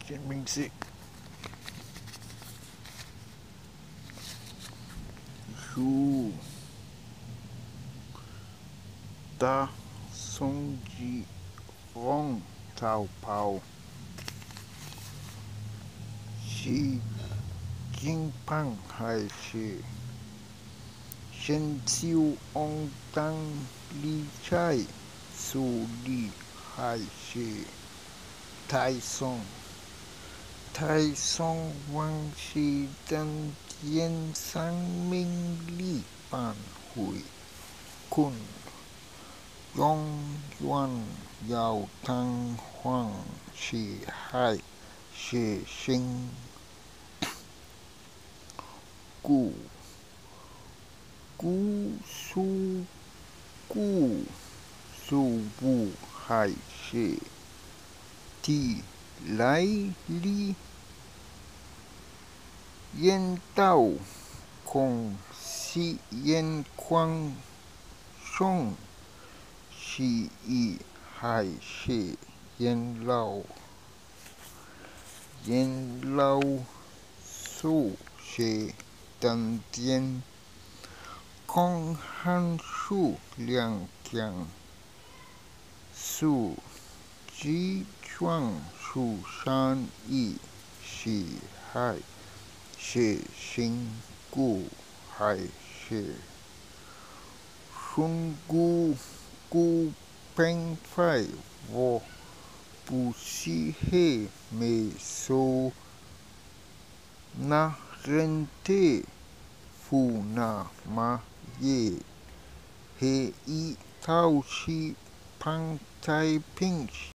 见面是树大松鸡红草包是金pan还是生抽红糖绿菜树梨还是台松？台松王是当天生命力班会kun永远要当皇是还是新古树古树部还是地来里烟道空是眼光中是一还是烟老烟老树是当天空寒树两江树鸡庄树山一是还是新谷还是顺谷平废我不是黑没收那人的富那么也黑一套是旁太平